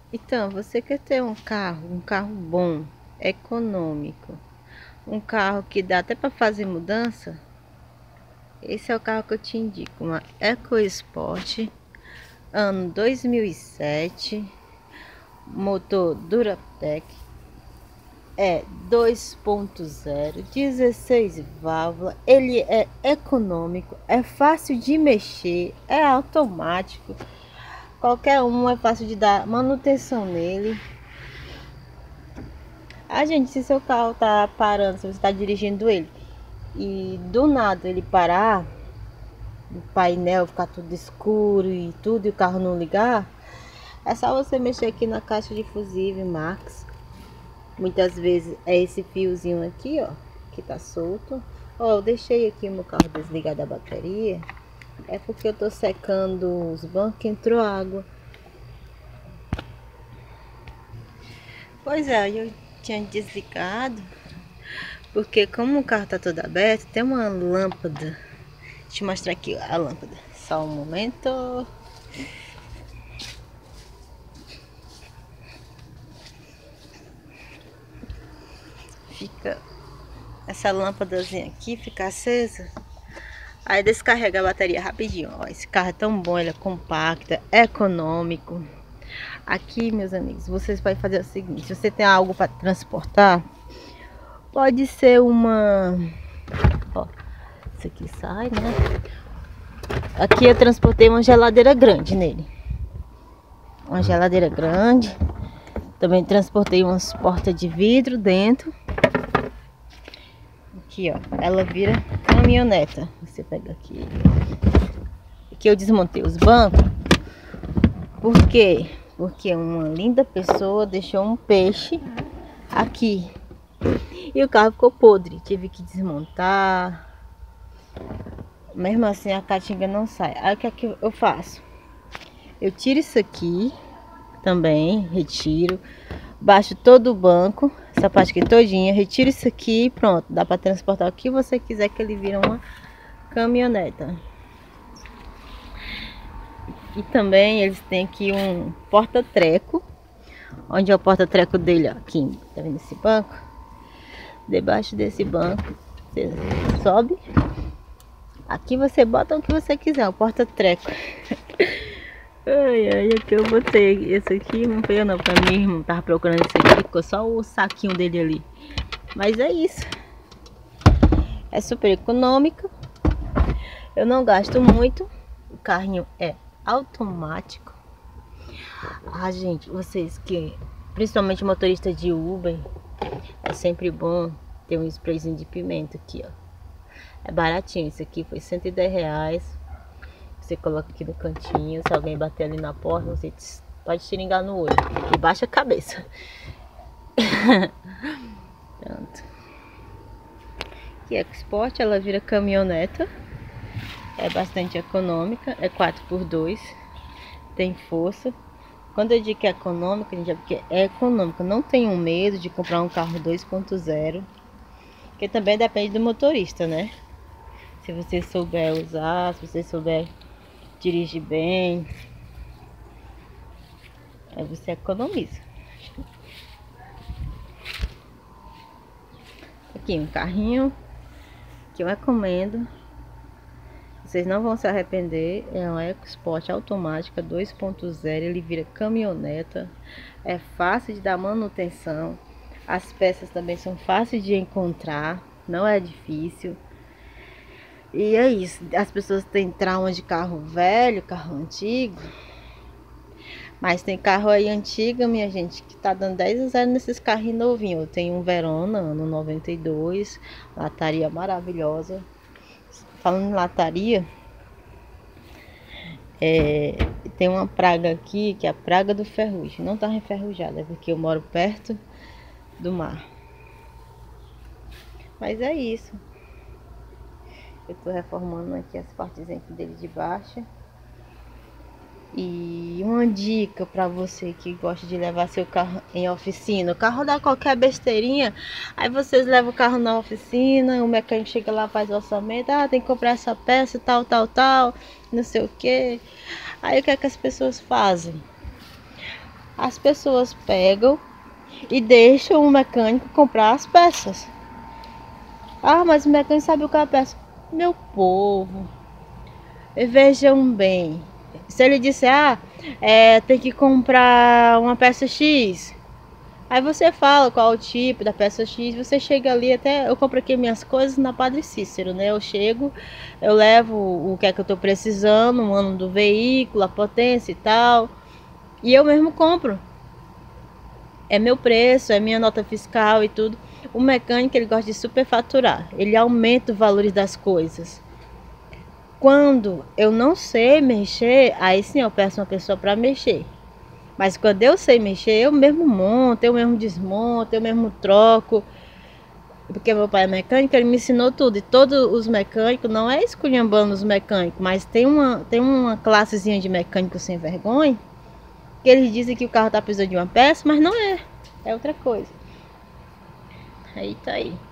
Então, você quer ter um carro bom, econômico, um carro que dá até para fazer mudança? Esse é o carro que eu te indico, uma EcoSport, ano 2007, motor Duratec, é 2.0, 16 válvulas, ele é econômico, é fácil de mexer, é automático, qualquer um é fácil de dar manutenção nele. Gente, se seu carro tá parando, se você está dirigindo ele e do nada ele parar, o painel ficar tudo escuro e tudo, e o carro não ligar, é só você mexer aqui na caixa de fusível Max. Muitas vezes é esse fiozinho aqui, ó, que tá solto. Ó, eu deixei aqui o meu carro desligado da bateria, é porque eu tô secando os bancos que entrou água. Pois é, eu tinha desligado, porque como o carro tá todo aberto, tem uma lâmpada. Deixa eu mostrar aqui a lâmpada. Só um momento. Fica essa lâmpadazinha aqui, fica acesa. Aí descarrega a bateria rapidinho. Ó, esse carro é tão bom, ele é compacto, é econômico. Aqui, meus amigos, vocês podem fazer o seguinte: se você tem algo para transportar, pode ser uma. Ó, isso aqui sai, né? Aqui eu transportei uma geladeira grande nele. Uma geladeira grande. Também transportei umas portas de vidro dentro. Aqui, ó. Ela vira caminhoneta. Você pega aqui. Aqui eu desmontei os bancos. Por quê? Porque uma linda pessoa deixou um peixe aqui. E o carro ficou podre. Tive que desmontar. Mesmo assim a caatinga não sai. Aí o que é que eu faço? Eu tiro isso aqui também, retiro. Baixo todo o banco, essa parte aqui todinha, retiro isso aqui e pronto. Dá para transportar o que você quiser, que ele vira uma caminhoneta. E também eles têm aqui um porta-treco. Onde é o porta-treco dele, ó, aqui, tá vendo esse banco? Debaixo desse banco, você sobe. Aqui você bota o que você quiser, o porta-treco. Ai, aqui eu botei esse aqui, não foi eu não, pra mim, irmão tava procurando esse aqui, ficou só o saquinho dele ali. Mas é isso. É super econômico. Eu não gasto muito. O carrinho é automático. Gente, vocês que, principalmente motorista de Uber, é sempre bom ter um sprayzinho de pimenta aqui, ó. É baratinho, isso aqui foi R$ 110. Você coloca aqui no cantinho, se alguém bater ali na porta, você pode xiringar no olho e baixa a cabeça. Pronto. Aqui é EcoSport, ela vira caminhoneta. É bastante econômica, é 4x2, tem força. Quando eu digo que é econômica, gente, é porque é econômica. Não tenham medo de comprar um carro 2.0, que também depende do motorista, né? Se você souber usar, se você souber dirigir bem, aí você economiza. Aqui um carrinho que eu recomendo, vocês não vão se arrepender. É uma EcoSport automática 2.0, ele vira caminhoneta, é fácil de dar manutenção, as peças também são fáceis de encontrar, não é difícil. E é isso, as pessoas têm trauma de carro velho, carro antigo, mas tem carro aí antigo, minha gente, que tá dando 10-0 nesses carrinhos novinhos. Eu tenho um Verona, ano 92, lataria maravilhosa. Falando em lataria, tem uma praga aqui, que é a praga do ferrugem. Não tá enferrujada, porque eu moro perto do mar. Mas é isso. Eu tô reformando aqui as partezinhas dele de baixo. E uma dica para você que gosta de levar seu carro em oficina. O carro dá qualquer besteirinha, aí vocês levam o carro na oficina, o mecânico chega lá, faz o orçamento, tem que comprar essa peça, tal, tal, tal, não sei o que. Aí o que é que as pessoas fazem? as pessoas pegam e deixam o mecânico comprar as peças. Ah, mas o mecânico sabe o que é a peça. Meu povo, vejam bem. Se ele disser, tem que comprar uma peça X. Aí você fala qual o tipo da peça X, você chega ali até... Eu compro aqui minhas coisas na Padre Cícero, né? Eu chego, eu levo o que é que eu tô precisando, o ano do veículo, a potência e tal. E eu mesmo compro. É meu preço, é minha nota fiscal e tudo. O mecânico, ele gosta de superfaturar. Ele aumenta os valores das coisas. Quando eu não sei mexer, aí sim eu peço uma pessoa para mexer. Mas quando eu sei mexer, eu mesmo monto, eu mesmo desmonto, eu mesmo troco. Porque meu pai é mecânico, ele me ensinou tudo. E todos os mecânicos, não é esculhambando os mecânicos, mas tem uma classezinha de mecânico sem vergonha, que eles dizem que o carro tá precisando de uma peça, mas não é. É outra coisa. Aí tá aí.